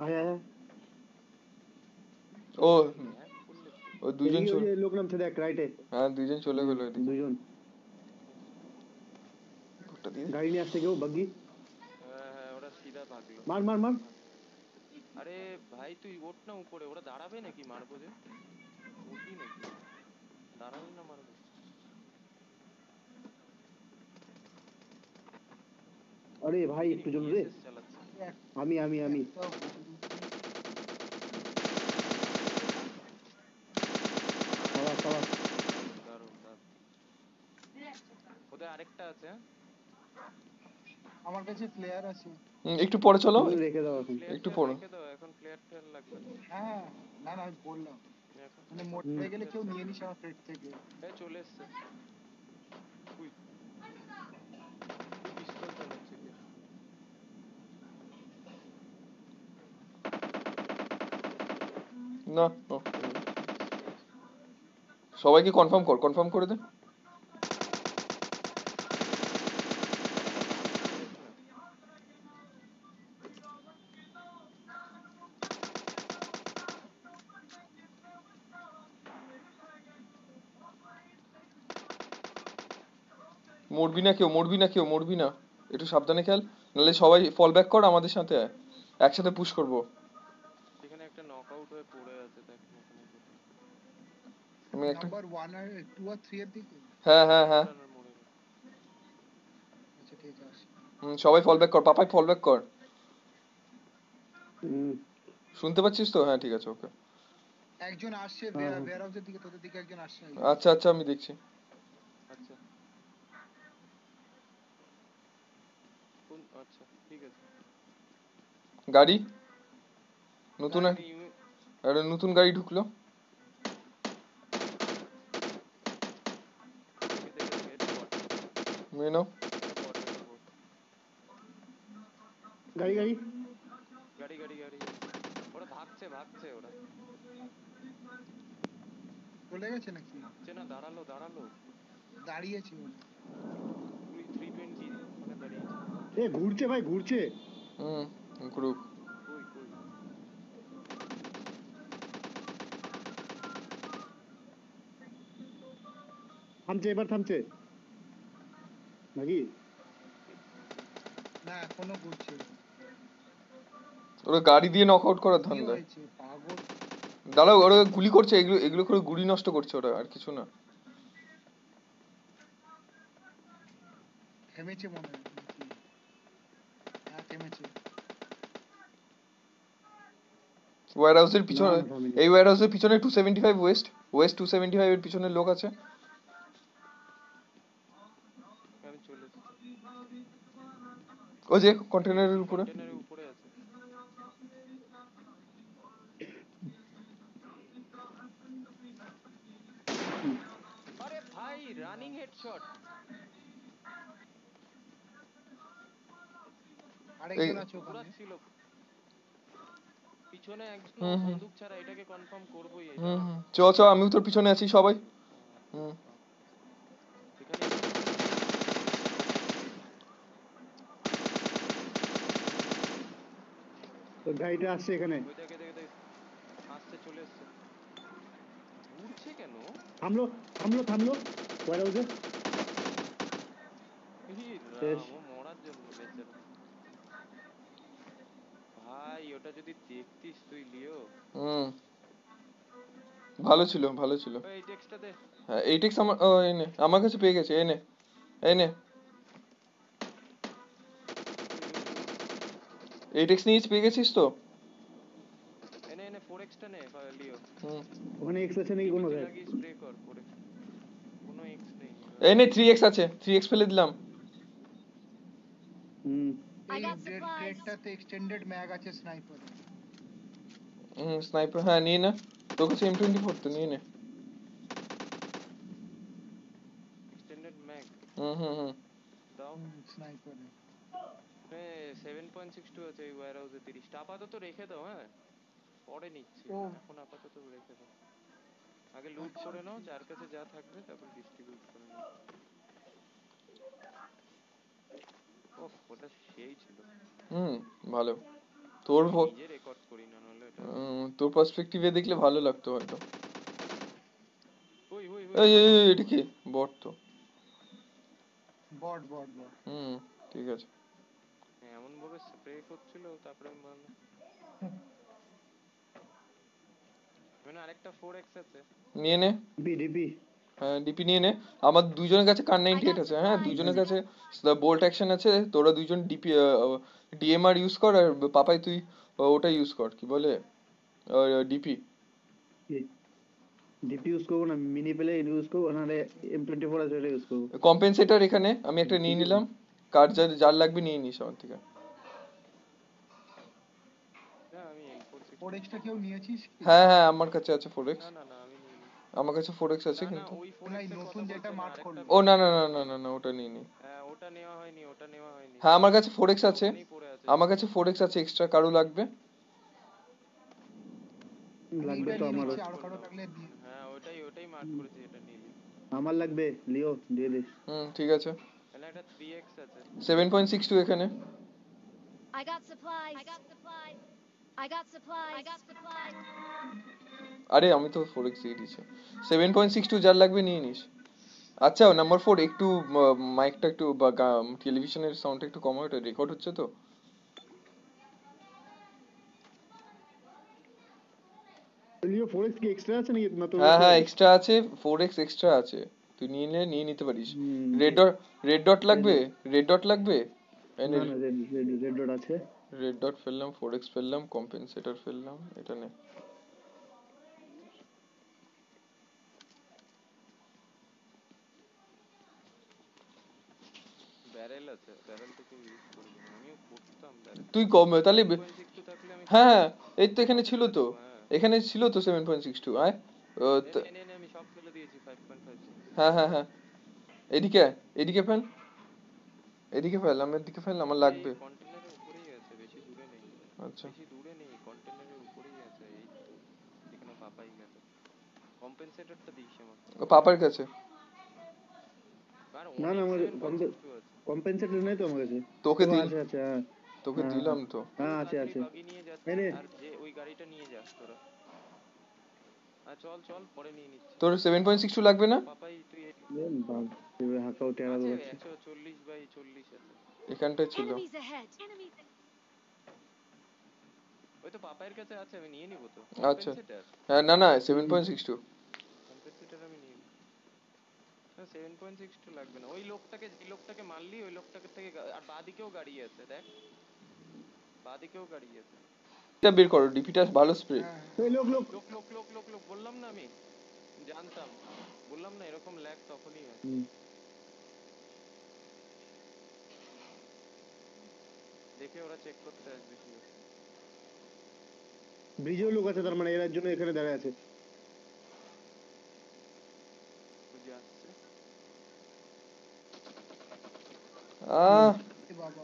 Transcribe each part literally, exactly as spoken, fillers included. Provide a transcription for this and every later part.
আয় আয় ও ও দুইজন চলে, এই লোক নামছে দেখ রাইটে। হ্যাঁ দুইজন চলে গেল এদিকে। দুইজন গাড়ি নিয়ে আসছে কেউ বাগি। হ্যাঁ হ্যাঁ ওরা সিধা ভাগলো। মার মার মার। আরে ভাই তুই ওঠ না উপরে, ওরা দাঁড়াবে নাকি মারবো যে? উঠবি নাকি? দাঁড়ালে না মারবো। আরে ভাই একটু জল রে। আমি আমি আমি ওদের আরেকটা আছে। আমার কাছে প্লেয়ার আছে। একটু পরে চলো, রেখে দাও এখন, একটু পরে রেখে দাও এখন, প্লেয়ার টেয়ার লাগবে না। হ্যাঁ না না আমি বললাম মানে মোট হয়ে গেলে কেউ নিয়ে নিস আমার পেট থেকে। এই চলে এসছে। উই পিস্তল চালাচ্ছে কে? না সবাইকে কনফার্ম কর, কনফার্ম করে দে। মরবি না কেউ, মরবি না কেউ, মরবি না, একটু সাবধানে খেল, নাহলে সবাই ফল ব্যাক কর আমাদের সাথে, একসাথে পুশ করবো। এখানে একটা নকআউট হয়ে পড়ে আছে দেখ ওখানে। আমি একটা নাম্বার ওয়ান আর টু আর থ্রি এর দিকে। হ্যাঁ হ্যাঁ হ্যাঁ আচ্ছা ঠিক আছে। হুম সবাই ফল ব্যাক কর, পাপাই ফল ব্যাক কর। হুম শুনতে পাচ্ছিস তো? হ্যাঁ ঠিক আছে ওকে। একজন আসছে ওয়্যার হাউসের দিকে, তোদের দিকে একজন আসছে। আচ্ছা আচ্ছা আমি দেখছি। আচ্ছা কোন আচ্ছা ঠিক আছে। গাড়ি নতুন একটা নতুন গাড়ি ঢুকলো। মেয়ে নাও গাড়ি গাড়ি গাড়ি গাড়ি গাড়ি ওরা ভাগছে ভাগছে ওরা চলে গেছে নাকি? না দাঁড়ালো দাঁড়ালো দাঁড়িয়েছে ওই থ্রি টোয়েন্টি ওখানে দাঁড়িয়েছে। এ ঘুরছে ভাই ঘুরছে। হুম ঘুরুক। কই কই থামছে এবার থামছে নাকি? না এখনো ঘুরছে। ওরা গাড়ি দিয়ে নকআউট করার ধান্দা। দাঁড়াও ওরা গুলি করছে, এগুলো এগুলো করে গুলি নষ্ট করছে ওরা, আর কিছু না। থেমেছে মনে হয়। হ্যাঁ থেমেছে। ওয়্যার হাউসের পিছনে, এই ওয়্যার হাউসের পিছনে two seventy five west, west two seventy five এর পিছনে লোক আছে। আমি চলে এসেছি। ওই যে কন্টেইনারের উপরে, কন্টেইনারের উপরে আছে। আরে ভাই রানিং হেডশট। আরেকজন আছে ওখানে ছিল পিছনে একজন বন্দুক ছাড়া, এটাকে কনফার্ম করবই এটা। হুম হুম চ চ আমিও তোর পিছনে আছি সবাই। হুম এখানে তো গাড়িটা আসছে এখানে। ওই দেখে দেখে দেখে আসছে, চলে এসছে। ঘুরছে কেন? থামলো থামলো থামলো ওয়্যার হাউসে। ও মরার জন্য বেচারা। ভাই ওটা যদি দেখতিস তুই লিও। হুম ভালো ছিল ভালো ছিল। এই টেক্সটটা দে। হ্যাঁ এই টেক্সট আমার, ও এই নে আমার কাছে পেয়ে গেছে, এই নে এই নে এই টেক্সট নিয়ে পেয়ে গেছিস তো? এনে এনে ফোর এক্স টা নে লিও। হুম ওখানে এক্স আছে নাকি কোনো? দেখ লাগি স্প্রে কর করে। কোনো এক্স নেই। এই নে থ্রি এক্স আছে, থ্রি এক্স ফেলে দিলাম। হুম এই ক্রেটটাতে এক্সটেন্ডেড ম্যাগ আছে স্নাইপার। হুম স্নাইপার হ্যাঁ নিয়ে না, তোর কাছে এম টোয়েন্টি ফোর তো নিয়ে নে। এক্সটেন্ডেড ম্যাগ হুম হুম হুম দাও sniper. A seven point six two আছে এই ওয়্যার হাউসে তিরিশ টা। আপাতত রেখে দাও, হ্যাঁ পরে নিচ্ছি, এখন আপাতত রেখে দাও। আগে লুট করে নাও, যার কাছে যা থাকবে তারপর ডিস্ট্রিবিউট করে নাও। ওহ ওটা সেই ছিল। হুম ভালো। তোর আমি ভ- নিজে রেকর্ড করি না, নাহলে এটা উম, তোর পার্সপেক্টিভে দেখলে ভালো লাগতো হয়তো। ওই ওই এই ওই এই, এই, এটা কি বট তো? বট বট বট। হুম, ঠিক আছে। এমন ভাবে স্প্রে করছিল, তারপরে আমি বললাম মানে আরেকটা ফোর এক্স আছে। নিয়ে নে। ডিপি ডিপি হ্যাঁ, ডিপি নিয়ে নে। আমার দুজনের কাছে কার নাইনটি এইট আছে, হ্যাঁ দুজনের কাছে বোল্ট অ্যাকশন আছে। তোরা দুজন ডিপি ডিএমআর ইউজ কর, আর পাপাই তুই ওটা ইউজ কর, কি বলে ডিপি। ডিপি ইউজ করবো না, মিনি পেলে ইউজ করবো, নাহলে এম টোয়েন্টি ফোর আছে ওটা ইউজ করবো। কম্পেনসেটর এখানে আমি একটা নিয়ে নিলাম, কার যার যার লাগবে নিয়ে নিস আমার থেকে। না আমি এম ফোর সিক্সটি। ফোর এক্সটা কেউ নিয়েছিস কি? হ্যাঁ হ্যাঁ, আমার কাছে আছে ফোর এক্স। না না না আমি নিইনি। আমার কাছে ফোর এক্স আছে না না কিন্তু। ওই ফোর না, এই এক্স এর কথা নতুন যেটা বলছি না, মার্ক আরেকটা করলো। ও না বেশি না না দামি। না না না, ওটা নিয়ে নি। হ্যাঁ ওটা নেওয়া হয়নি, ওটা নেওয়া হয়নি। হ্যাঁ আমার কাছে ফোর এক্স ওটা আছে। ওখানেই পড়ে আছে আমার সব। কাছে ফোর এক্স আছে, এক্সট্রা কারো লাগবে? আমি লাগবে এটা তো নিয়ে আমারও। নিচ্ছি, আর কারো লাগলে দিয়ে। হ্যাঁ ওটাই ওটাই মার্ক করেছি, এটা নিলি। আমার লাগবে, লিও দিয়ে দিস। হুম, ঠিক আছে। তাহলে একটা থ্রি এক্স আছে। সেভেন পয়েন্ট সিক্স টু এখানে। I got supplies. I got supplies. I got supplies. I got supplies. আরে আমি তো ফোর এক্স দিয়ে দিয়েছি। সেভেন পয়েন্ট সিক্স টু যার লাগবে নিয়ে নিস। আচ্ছা নাম্বার ফোর, একটু মাইকটা একটু বা টেলিভিশনের সাউন্ডটা একটু কমাও, এটা রেকর্ড হচ্ছে তো। লিও ফোর এক্স কি এক্সট্রা আছে নাকি না তোর হ্যাঁ কাছে? হ্যাঁ, এক্সট্রা আছে, ফোর এক্স এক্সট্রা আছে, তুই নিয়ে নিলে নিয়ে নিতে পারিস। হুম, রেড ডট, রেড ডট লাগবে, রেড ডট লাগবে। না না, রেড রেড রেড ডট আছে। রেড ডট ফেললাম, ফোর এক্স ফেললাম, কম্পেনসেটর ফেললাম, এটা নে। ব্যারেল আছে, ব্যারেল তো কেউ ইউজ করবে না, আমিও করতাম ব্যারেল। তুই কম তাহলে। সেভেন পয়েন্ট সিক্স টু থাকলে আমি হ্যাঁ সব হ্যাঁ, এই তো এখানে ছিল ফেলে তো, দেবো। হ্যাঁ এখানে ছিল তো সেভেন পয়েন্ট সিক্স টু। আয় ও, নে ত- নে নে নে, আমি সব ফেলে দিয়েছি ফাইভ পয়েন্ট ফাইভ সিক্স। হ্যাঁ হ্যাঁ হ্যাঁ, এদিকে আয়, এদিকে ফেল, এদিকে ফেল, আমার দিকে ফেল, আমার এই লাগবে। কন্টেনারের উপরেই আছে, বেশি দূরে নেই। আচ্ছা, বেশি দূরে নেই, কন্টেনারের উপরেই আছে, এই তো যেখানে পাপাই গেল। কম্পেনসেটরটা দিস আমাকে। ও পাপার কাছে। আর না না, অনেক আমার সেভেন পয়েন্ট সিক্স টু আছে। কম্পেনসেটর নেই তো আমার কাছে। তোকে ও দিল, আছে আছে, হ্যাঁ তোকে হ্যাঁ দিলাম তো। হ্যাঁ, চল আছে তাড়াতাড়ি আছে। বাগি নিয়ে এই যাচ্ছি, নে। আর যে ওই গাড়িটা নিয়ে যা তোরা। আর চল চল পরে নিয়ে নিচ্ছি। তোর সেভেন পয়েন্ট সিক্স টু লাগবে না? পাপাই তুই এই- এ বাপ, এবার হাঁকাও টেরা আছে দোকাচ্ছে। একশো চল্লিশ বাই চল্লিশ আছে। এখানটায় ছিল। Enemies ahead. Enemies. ওই তো পাপাইয়ের কাছে আছে, আমি নিয়ে নিবো তো। আচ্ছা, কম্পেনসেটর হ্যাঁ না না, সেভেন হুম, পয়েন্ট সিক্স টু। কম্পেনসেটর আমি নিয়ে নিই। না সেভেন পয়েন্ট সিক্স টু লাগবে না, ওই লোকটাকে, যে লোকটাকে মারলি ওই লোকটাকে থেকে গা- আর বাদিকেও গাড়ি আছে দেখ, বাদিকেও গাড়ি আছে। এটা বের করো, ডিপিটা ভালো স্প্রে। হ্যাঁ এই লোক লোক। লোক লোক লোক লোক লোক বললাম না আমি, জানতাম, বললাম না এরকম ল্যাগ তখনই হয়। হুম, দেখে ওরা চেক করতে আসবে কি। ব্রিজেও লোক আছে, তার মানে এর জন্য এখানে দাঁড়ায় আছে। বুঝে আসছে। আহ, এ বাবা,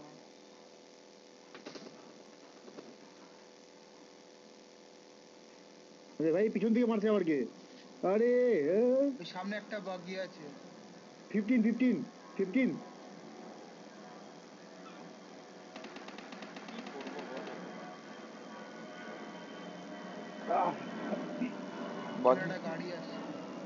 আরে ভাই, পিছন থেকে মারছে আবার কে? আরে ওই সামনে একটা বাগি আছে। Fifteen fifteen fifteen. কি করবো বল এখন? পিছনে বাকি একটা গাড়ি আসছে।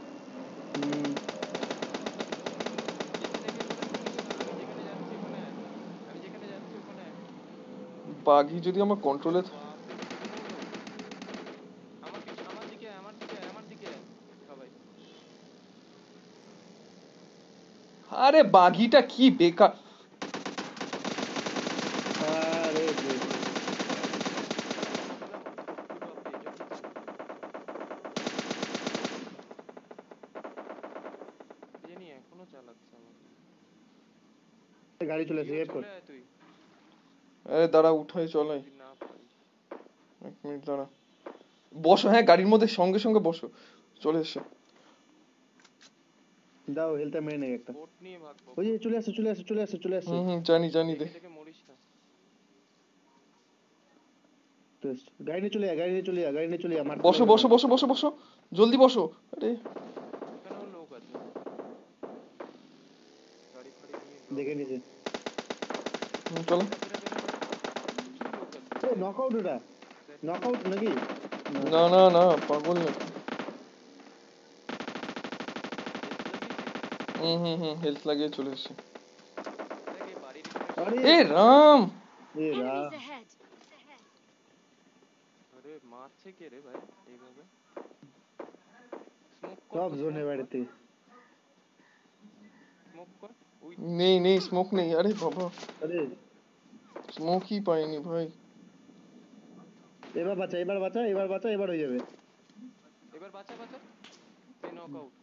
দেখে দেখে করে করিস না, আমি যেখানে যাচ্ছি ওখানে আয়। আমি যেখানে যাচ্ছি ওখানে আয়। বাকি যদি আমার কন্ট্রোলে। ওরে বাপরে কতগুলো লোক। আমার পিছনে, আমার দিকে আয়, আমার দিকে আয়, আমার দিকে আয় সবাই। আরে বাগিটা কি বেকার। আরে রে। বললাম, ওরে বাপরে এটা কি ছিল? কি জানি এখনো চালাচ্ছে আমাকে। গাড়ি চলে এসে লিও গেট কর। চলে আয় তুই, আরে দাঁড়া, উঠাই চলাই। যদি না পারিস। এক মিনিট দাঁড়া, বসো, হ্যাঁ গাড়ির মধ্যে সঙ্গে সঙ্গে বসো, চলে এসো। দাও হেলথটা মেরে নেই একটা। বোট নিয়ে ভাগবো, ওই যে বোট। চলে আসছে চলে আসছে চলে আসছে চলে আসছে। হুম হুম, জানি জানি দে। দেখে দেখে মরিস না। Just গাড়ি নিয়ে চলে যা, গাড়ি নিয়ে চলে যা, গাড়ি নিয়ে চলে যা, মারতে বসো লাগবে বসো না। বসো বসো বসো, জলদি বসো। আরে এখানেও লোক আছে, গাড়ি ফাড়ি নিয়ে ড্রপ দেখে ট্রপ নিয়েছে। নিয়ে। হুম, চলো। বেরা বেরা বেরা বেরা, প্রচুর লোক আছে। এ নকআউট এটা নকআউট নাকি না না না পাগল নাকি? হুম হুম হুম হেলথ লাগিয়ে চলে এসেছে। আরে এ রাম এ রা Enemies ahead. আরে মারছে কে রে ভাই এইভাবে? স্মোক কর সব তো, জোনে স্মোক কর, বাড়িতে স্মোক কর। ওই নেই নেই স্মোক নেই। আরে বাবা আরে স্মোকই পাইনি ভাই। এবার বাঁচা এবার বাঁচা এবার বাঁচা এবার হয়ে যাবে। এবার বাঁচা বাঁচা। এই নক আউট।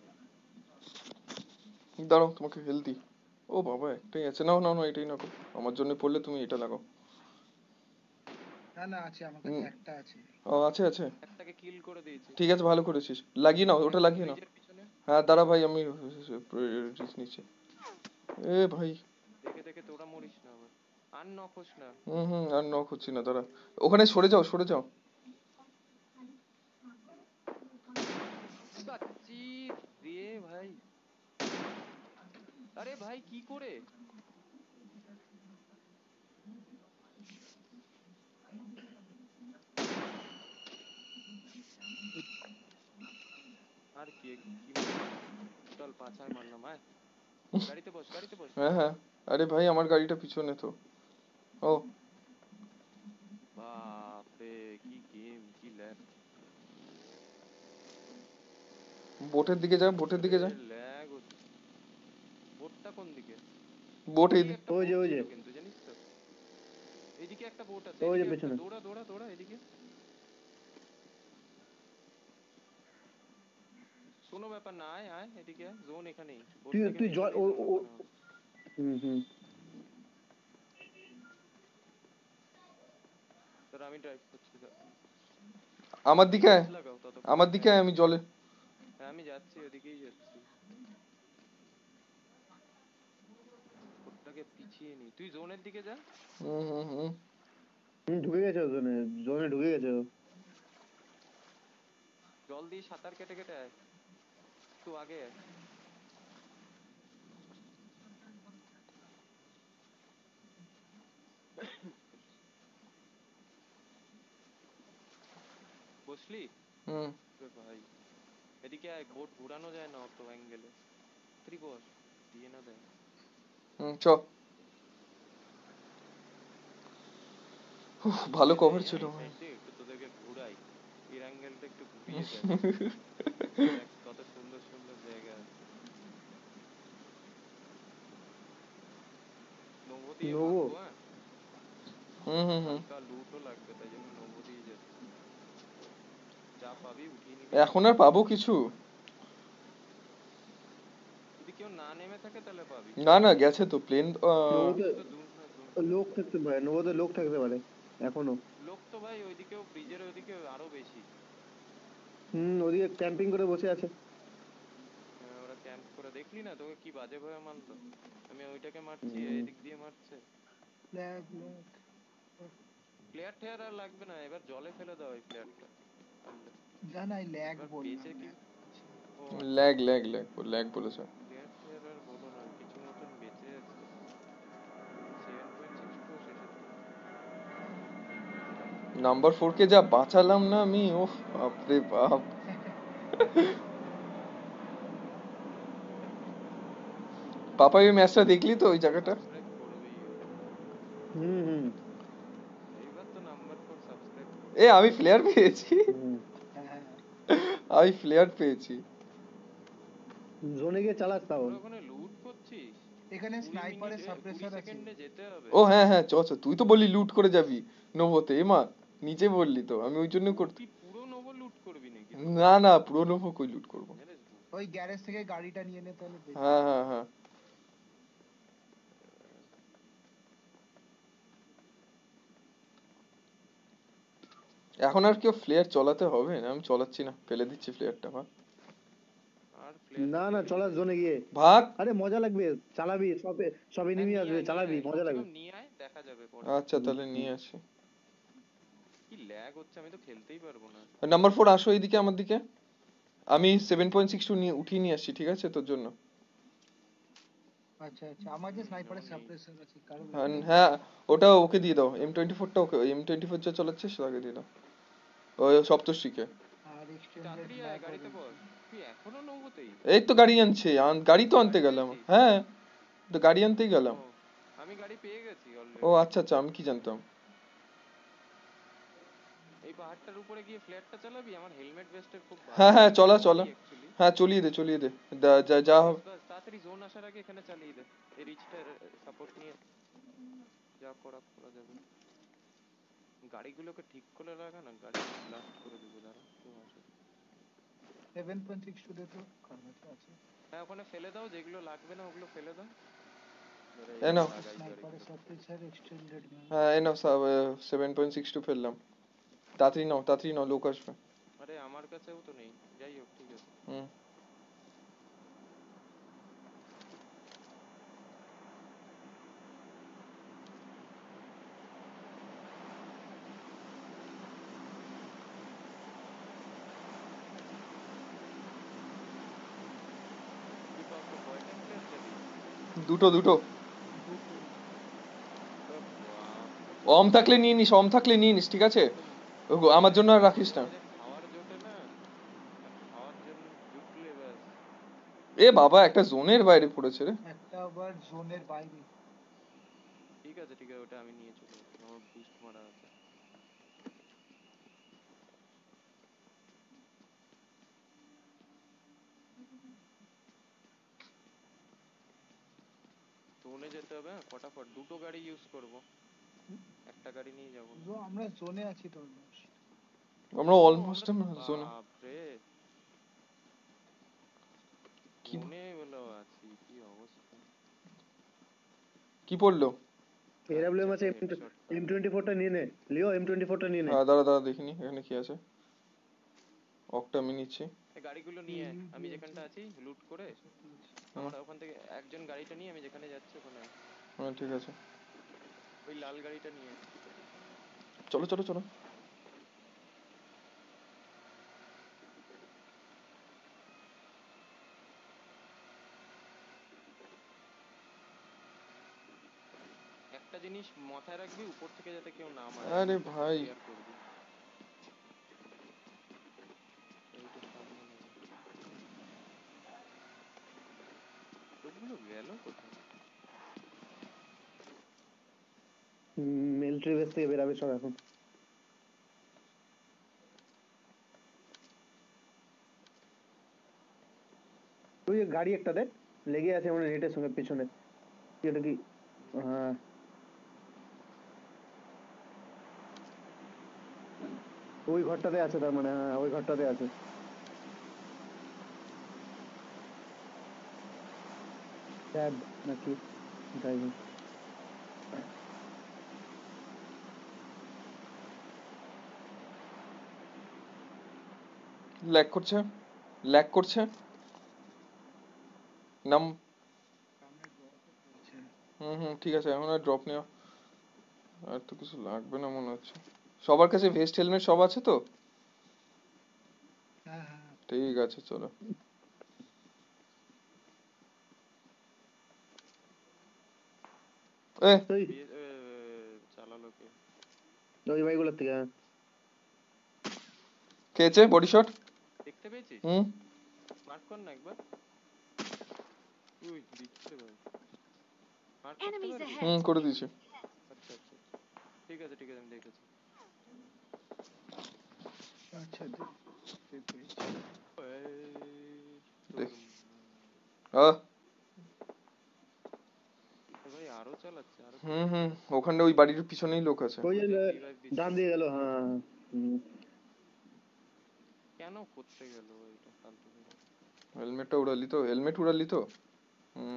দাঁড়াও তোমাকে হেলদি। ও বাবা একটাই আছে, নাও নাও নাও এটাই নাও। আমার জন্য পড়লে তুমি এটা লাগাও। না না আছে আমার কাছে হুম একটা আছে। ও আছে আছে একটাকে কিল করে দিয়েছি। ঠিক আছে ভালো করেছিস, লাগিয়ে নাও ওটা একটা লাগিয়ে নাও। ব্রিজের পিছনে। হ্যাঁ দাঁড়া ভাই আমি রিস্ক নিচ্ছি। এ ভাই দেখে দেখে তোরা মরিস না আবার, আর নক হোস না। হুম হুম আর নক হচ্ছি না, দাঁড়া ওখানে সরে যাও সরে যাও। কাচ্চি রে ভাই, আরে ভাই কি করে? আর কি কি চল পাছায় মারলাম। আয় গাড়িতে বস, গাড়িতে বস। হ্যাঁ হ্যাঁ আরে ভাই আমার গাড়িটা পিছনে তো। ও বাপ রে কি গেম, কি ল্যাগ। বোটের দিকে যা বোটের আরে দিকে যা। ল্যাগ হচ্ছে। বোটটা কোন দিকে? বোট এই এদিকেই দি- একটা ওই যে বোট ওই যে ছিল কিন্তু জানিস তো, এদিকে একটা বোট আছে, ওই যে এদিকে একটা। পেছনে দৌড়া দৌড়া দৌড়া এদিকে। কোনো ব্যাপার না, আয় আয় এদিকে আয়, জোন এখানেই। তুই বোটটাকে তুই জল মিশালেই ও জোন ও ওখানে হবে। হুম হুম তোর আমি ড্রাইভ করছি তো। আমার দিকে আয়, রিভাইভ লাগাও আমার ততক্ষণে। দিকে হ্যাঁ আয়, আমি জলে। হ্যাঁ আমি যাচ্ছি, ওদিকেই যাচ্ছি। বোটটাকে পিছিয়ে নি, তুই জোনের দিকে যা। হুম হুম হুম হুম ঢুকে গেছে ও জোনে জোনে ঢুকে গেছে ও। জল দিয়ে সাঁতার কেটে কেটে আয়, একটু আগে আয়। বসলি? হুম আরে ভাই এদিকে আয়, বোট ঘোরানো যায় না অত অ্যাঙ্গেলে। তুই বস, দিয়ে না দেয়। হুম চ। উফ, ভালো এদিকে কভার দেয়, হ্যাঁ ছিল এই ভাই। সাইড দিয়ে একটু তোদেরকে ঘুরাই। এরাঙ্গেলটা একটু ঘুরিয়ে দেয়। দেখ কত সুন্দর সুন্দর জায়গা আছে। নোভো দিয়ে নোবো ভাগবো। হ্যাঁ হুম হুম হুম হালকা লুটও লাগবে, তাই জন্য নোভো দিয়ে যাচ্ছি। যা পাবি উঠিয়ে নিবি, এখন চলে আর যাবি। পাবো কিছু? যদি কেউ না নেমে থাকে তাহলে পাবি। না না গেছে তো প্লেন। নোবোতে আমি তো জুন না জুন। লোক থাকতে পারে নোবোতে লোক থাকতে পারে এখনো। লোক তো ভাই ওইদিকেও, ব্রিজের ওইদিকে আরো বেশি। হুম ওদিকে ক্যাম্পিং করে বসে আছে। হ্যাঁ, ওরা ক্যাম্প করে, দেখলি না তোকে কি বাজে ভাবে মারলো। আমি ওইটাকে মারছি, হুম এদিক দিয়ে মারছে। Lag lag. প্লেয়ার টেয়ার আর লাগবে না, এবার জলে ফেলে দাও এই প্লেয়ারটা পারলে। না না ল্যাগ এবার বললাম, বেঁচে কি। ল্যাগ বলছি। ও আচ্ছা ল্যাগ আচ্ছা। ল্যাগ ল্যাগ ল্যাগ বলেছে। প্লেয়ার টেয়ার আর বলো না, কিছু মতন বেঁচে আছে। সেভেন পয়েন্ট সিক্স টু শেষের দিকে। নাম্বার ফোর কে যা বাঁচালাম না আমি, ওহ বাপরে বাপ। পাপাই ওই ম্যাচটা দেখলি তো ওই জায়গাটা? সাবস্ক্রাইব করবেই ও। হুম হুম এইবার তো নাম্বার ফোর সাবস্ক্রাইব এ করবেই। আমি ফ্লেয়ার পেয়েছি। হুম হ্যাঁ হ্যাঁ আমি ফ্লেয়ার পেয়েছি। জোনে গিয়ে চালাস তাও। তোরা ওখানে লুট করছিস? এখানে কুড়ি মিনিট স্নাইপারের এ, কুড়ি সাপ্রেসার আছে। সেকেন্ডে যেতে হবে। ও হ্যাঁ হ্যাঁ চ চ, তুই তো বললি লুট করে যাবি নোভোতে, এমা নিচে বললি তো, আমি ওই জন্য পুরো করতে। কি পুরো নোভো লুট করবি নাকি তোরা? না না পুরো নোভো কই লুট করবো। মেরেস বউ। ওই গ্যারেজ থেকে গাড়িটা নিয়ে নে তাহলে বেঁচে হ্যাঁ যাবে। হ্যাঁ হ্যাঁ এখন আর কেউ ফ্লেয়ার চলাতে হবে না, আমি চালাচ্ছি না, ফেলে দিচ্ছি ফ্লেয়ারটা। ভাগ আর প্লেয়ার না না চালাবি না চলাস রে। জোনে গিয়ে। ভাগ। আরে মজা লাগবে চালাবি সবে সব হ্যাঁ এনিমি নিয়ে আসবে আয় নিয়ে চালাবি আয়, মজা লাগবে। বলছিলাম নিয়ে আয়, দেখা যাবে পরে। আচ্ছা হুম, তাহলে হুম। নিয়ে আসি। কি ল্যাগ হচ্ছে, আমি তো খেলতেই পারবো না। নাম্বার ফোর আসো এইদিকে আমার দিকে। আমি সেভেন পয়েন্ট সিক্স টু নিয়ে উঠিয়ে নিয়ে আসছি, ঠিক আছে তোর জন্য। আচ্ছা আচ্ছা, আমার যে স্নাইপারের সাপ্রেসার আছে কারো হ্যাঁ লাগবে? হ্যাঁ, ওটা ওকে দিয়ে দাও, এম টোয়েন্টি ফোর টা ওকে, এম টোয়েন্টি ফোর যা চালাচ্ছে সেটাকে দিয়ে দাও, ওই সপ্তর্ষিকে। আর এক্সটেন্ডেড তাড়াতাড়ি আয়, ম্যাগও গাড়িতে দিন। বস। তুই এখনো নৌকোতেই? এই তো গাড়ি আনছে, আন- গাড়ি তো আনতে গাড়ি গেলাম, পেয়েছিস? হ্যাঁ তো গাড়ি আনতেই ও, গেলাম। আমি গাড়ি পেয়ে গেছি ও অলরেডি। আচ্ছা আচ্ছা, আমি কি জানতাম। এই পাহাড়টার উপরে গিয়ে ফ্ল্যাটটা চালাবি? আমার হেলমেট ভেস্টের খুব ভালো হ্যাঁ হ্যাঁ, মানে চলা চলা, চাই অ্যাকচুয়ালি। হ্যাঁ চলিয়ে দে চলিয়ে দে, দা- যা যা বাস হবে। বাস, তাড়াতাড়ি জোন আসার আগে এখানে চালিয়ে দে। এই রিচটার সাপোর্ট নিয়ে যা করা করা যাবে। গাড়িগুলোকে ঠিক করে লাগা না, গাড়ি ব্লাস্ট করে দেবো। দাঁড়া, কেউ আসে। সেভেন পয়েন্ট সিক্স টু দে তো কারবাতে আছে। হ্যাঁ, ওখানে ফেলে দাও, যেগুলো লাগবে না ওগুলো ফেলে দাও। ধরে এ এইবার নাও, লাগাই স্নাইপারের গাড়িগুলো। Suppressor, extended mag. হ্যাঁ এ নাও, সেভেন পয়েন্ট সিক্স টু ফেললাম, তাড়াতাড়ি নাও তাড়াতাড়ি নাও, লোক আসবে। আরে আমার কাছেও তো নেই, যাই হোক ঠিক আছে। হুম। তুই কাউকে কয়টা প্লেয়ার চালিয়েছিস? দুটো দুটো। দুটো। আরে বাপ রে। অম থাকলে নিয়ে নিস, অম থাকলে নিয়ে নিস, ঠিক আছে, একদম ও, আমার জন্য আর রাখিস মাঝে না। মাঝে খাওয়ার জোটে না, আর খাওয়ার জন্য জুটলে ব্যাস। এ বাবা, একটা জোনের বাইরে পড়েছে রে। একটা আবার জোনের বাইরে। ঠিক আছে ঠিক আছে, ওটা আমি নিয়ে চলে যাচ্ছি, আমার বুস্ট মারা আছে। জোনে যেতে হবে, হ্যাঁ ফটাফট। দুটো গাড়ি ইউজ করব, একটা গাড়ি নিয়ে যাবো না। জো আমরা জোনে আছি তো অলমোস্ট। আমরা ও অলমোস্ট আমরা তো, জোনে। বাপ রে, কি জোনে বলো আছি, কি অবস্থা। কি পড়লো? এডব্লিউএম আছে, একটা হেডশট এম খাবো। টোয়েন্টি ফোর টা নিয়ে নে, লিও এম টোয়েন্টি ফোর টা নিয়ে নে। হ্যাঁ দাঁড়া দাঁড়া দেখিনি এখানে কি আছে, অকটা আমি নিচ্ছি। এই গাড়িগুলো নিয়ে আয়, আমি ইউডি আছে, যেখানটা আছি লুট করে। সাথে আছে। হুম, আমার ওখান থেকে একজন গাড়িটা নিয়ে আমি যেখানে যাচ্ছি ওখানে আয়। হ্যাঁ ঠিক আছে, ওই লাল গাড়িটা নিয়ে আয়। চলো চলো চলো। একটা জিনিস মাথায় রাখবি, উপর থেকে যাতে কেউ না মারে, আরে জিনিসটা একটু ভাই, ক্লিয়ার করবি। এইটা সামনে লাগা। লোকগুলো গেল কোথায়? মিলিটারি বেস থেকে বেরাবে সব এখন। তুই গাড়ি একটা দেখ, লেগে আছে মানে নেটের সঙ্গে পেছনে, কি এটা কি? হ্যাঁ, ওই ঘরটাতে আছে তার মানে, হ্যাঁ ওই ঘরটাতে আছে। ক্যাব নাকি, যাই হোক। ল্যাগ করছে, ল্যাগ করছে, নাম। সামনে ড্রপও করছে। হুম হুম, ঠিক আছে, এখন আর ড্রপ নেওয়া আর তো কিছু লাগবে না মনে হচ্ছে। সবার কাছে ভেস্ট হেলমেট সব আছে তো? হ্যাঁ হ্যাঁ। ঠিক আছে চলো। এ ওই বিয়ে এ, চালালো কে? ওই ভাইগুলোর থেকে, হ্যাঁ। খেয়েছে বডি শট। দেখতে পেয়েছিস? হুম মার্ক কর না একবার। উই দিচ্ছে ভাই, মার্ক করতে Enemies পারবি? হুম, ahead! করে দিয়েছি। আচ্ছা আচ্ছা আচ্ছা, ঠিক আছে ঠিক আছে, আমি দেখেছি। আচ্ছা দেখতে পেয়েছি। এই, দেখ, তোর আহ এ ভাই আরো চালাচ্ছে, আরো হুম চালাচ্ছে। হুম, ওখানে ওই বাড়ির পিছনেই লোক আছে। ওই ও যে দেখ রিভাইভ ডান দিচ্ছে। দিয়ে গেল, হ্যাঁ হ্যাঁ, হুম। কেন করতে গেল এটা ফালতু করে? হেলমেটটা উড়ালি তো, হেলমেট উড়ালি তো। হুম।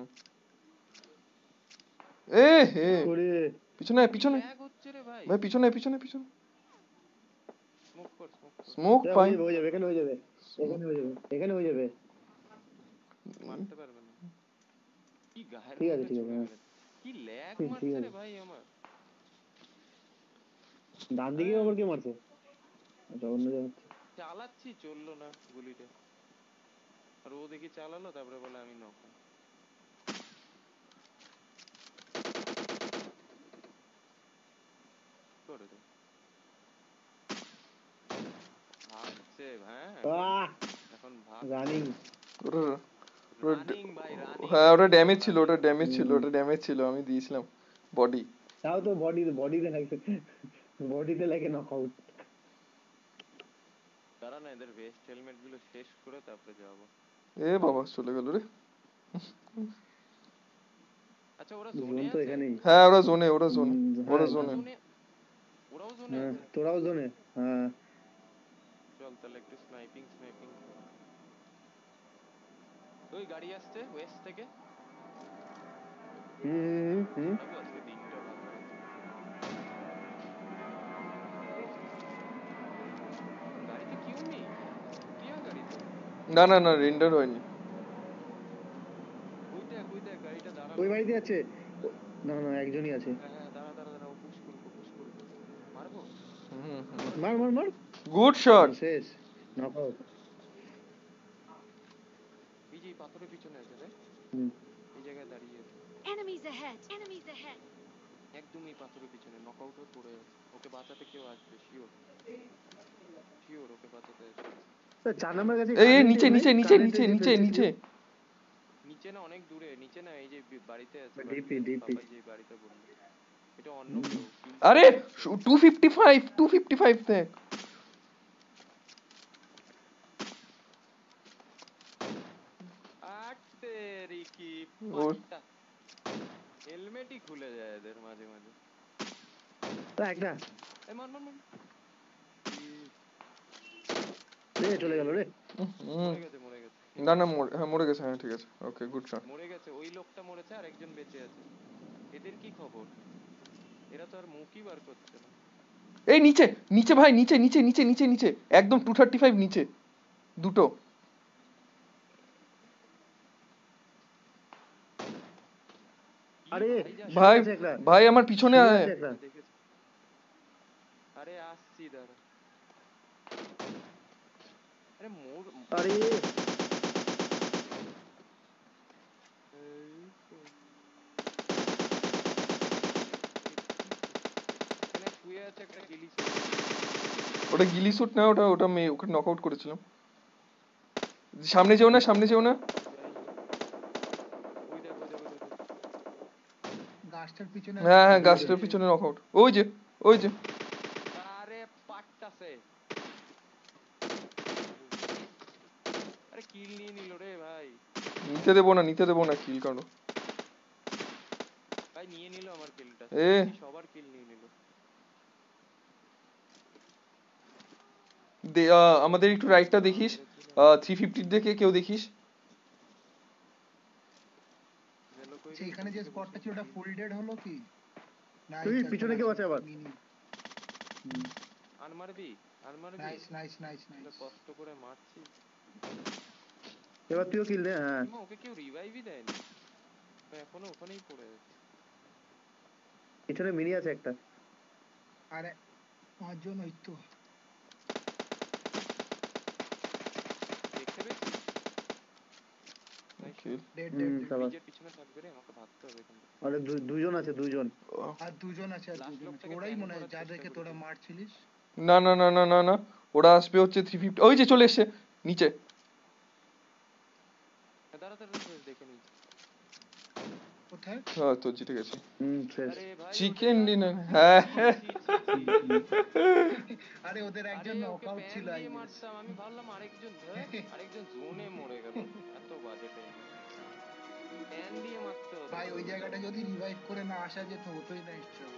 এ হে, ওরে, পিছনে আয়, কি পিছনে ল্যাগ হচ্ছে রে ভাই। ভাই, পিছনে আয়, পিছনে পিছনে। স্মোক কর স্মোক কর। স্মোক যা, হয়ে পাই। যাবে হয়ে যাবে, এখানে হয়ে যাবে, স্মোক, এখানে হয়ে যাবে, এখানে হয়ে যাবে। মারতে পারবে না। কি গায়ের ঠিক আছে মধ্যে ঠিক আছে, ছুড়ে হ্যাঁ মেরেছে। কি ল্যাগ ঠিক ঠিক মারছে রে আছে। ভাই আমার। ডান দিকে হ্যাঁ, আবার কে মারছে? আচ্ছা, অন্য জায়গা। চালাচ্ছি চললো না গুলিটা। আর ও দেখি চালালো, তারপরে বলে আমি নক। করে রে ভাগছে হ্যাঁ আহ এখন ভাগ রানিং ওটা রানিং ভাই রানিং হ্যাঁ ওটা ড্যামেজ ছিল ওটা ড্যামেজ ছিল ওটা ড্যামেজ ছিল আমি দিয়েছিলাম বডি তাও তো বডি বডিতে লাগছে বডিতে লাগে নকআউট দাঁড়া না এদের ভেস্ট হেলমেট গুলো শেষ করে তারপরে যাবো এ বাবা চলে গেল রে আচ্ছা ওরা জোন জোনে তো আছে এখানেই হ্যাঁ ওরা জোনে ওরা জোনে হুম, ওরা হ্যাঁ, জোনে জোনে ওরাও জোনে হ্যাঁ আছে তোরাও জোনে হ্যাঁ চল তাহলে একটু স্নাইপিং স্নাইপিং ওই গাড়ি আসছে ওয়েস্ট থেকে হুম হুম আবু আজকে দিনটা ভালো আছে গাড়িতে কেউ নেই কে আর গাড়িতে না না না রেন্ডার হয়নি ওই দেখ ওই দেখ গাড়িটা দাঁড়ালো ওই বাড়িতে আছে ও- না না একজনই আছে হ্যাঁ হ্যাঁ দাঁড়া দাঁড়া দাঁড়া ও পুশ করুক ও পুশ করুক মারবো হুম মার মার মার গুড শট হ্যাঁ, শেষ নকআউট এই যে এই পাথরের পিছনে আছে দেখ হুম এই জায়গায় দাঁড়িয়ে আছে Enemies ahead. Enemies ahead. একদম এই পাথরের পিছনে নকআউট হয়ে পড়ে আছে ওকে বাঁচাতে কেউ আসবে শিওর শিওর ওকে বাঁচাতে আসবে তো চার নাম্বার কাছে এই এই কারেন্ট নিচে নাই নিচে নিচে কারেন্টে নিচে যে নিচে ফেলছে নিচে নিচে না অনেক দূরে নিচে না এই যে বি- বাড়িতে আছে ডিপি বাড়িতে আছে ডিপি পাপাই যে বাড়িতে বললো এটা অন্য কেউ kill আরে করছে। Two fifty five two fifty five দেখ আট তেরি কি ওর পাট্টা হেলমেটই খুলে যায় এদের মাঝে মাঝে তো একটা এই মার মার মার রে চলে গেল রে হুম, মরে গেছে মরে গেছে না না মরে হ্যাঁ মরে গেছে হ্যাঁ ঠিক আছে ওকে গুড শট মরে গেছে ওই লোকটা মরেছে আর একজন বেঁচে আছে এদের কি খবর এরা তো আর মুখই বার করছে না এই নিচে নিচে ভাই নিচে নিচে নিচে নিচে নিচে একদম টু থার্টি ফাইভ নিচে দুটো কি আরে ভাই যা শুয়ে ভাই আছে একটা ভাই আমার পিছনে শুয়ে আয় আছে একটা দেখেছি আরে আসছি দাঁড়া আরে মোর আরে এই তো। এখানে শুয়ে আছে একটা গিলি ওটা গিলি শুট না ওটা ওটা মেয়ে ওকে নকআউট করেছিলাম সামনে যেও না সামনে যেও না যাই হোক ওই দেখ ওই দেখ ওই দেখ, ওই দেখ গাছটার পিছনে হ্যাঁ হ্যাঁ বুঝতে গাছটার পেরেছি। পিছনে নকআউট ওই যে ওই যে আরে পাট্টাছে আরে কিল নিয়ে নিল রে ভাই নিতে দেবো না নিতে দেবো না কিল কারণ ভাই নিয়ে নিল আমার কিলটা এ সবার কিল নিয়ে নিল দে- আহ, আমাদের একটু রাইটটা দেখিস থ্রি ফিফটির দিকে কেউ দেখিস গেলো কই রে সেইখানে যে স্পটটা ছিল ওটা ফুল ডেড হলো কি না তুই পিছনে কেউ আছে আবার মিনি আন মারবি আন মারবি নাইস নাইস নাইস তাহলে নাইস কষ্ট করে মারছি এবার তুইও কিল দে হ্যাঁ ইমা ওকে কেউ রিভাইভই দেয়নি ও এখনো ওখানেই পড়ে আছে পিছনে মিনি আছে একটা আরে পাঁচজন ওই তো দেখতে পেয়েছিস নাইস কিল ডেড হুম ডেড সাবাস ব্রিজের পিছনে থাকবে রে আমাকে ভাগতে হবে এখান থেকে আরে দু- দুজন আছে দুজন আর দুজন আছে আর Last দুজন আছে লোকটাকে ওরাই tan মনে হয় করার চেষ্টা যাদেরকে তোরা করেছি। মারছিলিস না না না না না না ওরা আসবে হচ্ছে থ্রি ফিফটি ওই যে চলে এসছে নিচে হ্যাঁ, দাঁড়া দাঁড়া দাঁড়া, দেখে নিচ্ছি কোথায় হ্যাঁ তো জিতে গেছি হুম শেষ আরে ভাই চিকেন ওদের ডিনার আর- হ্যাঁ ছি, ছি, ছি, ছি। আরে ওদের আরে একজন ওকে নকআউট প্যান ছিল দিয়ে আই মারতাম আমি ভাবলাম আরেকজন ধর আরেকজন জোনে মরে গেল এত বাজে টাইম প্যান দিয়ে মারতে হতো ভাই ওই জায়গাটা যদি রিভাইভ করে না আসা যেত হতোই না নিশ্চয়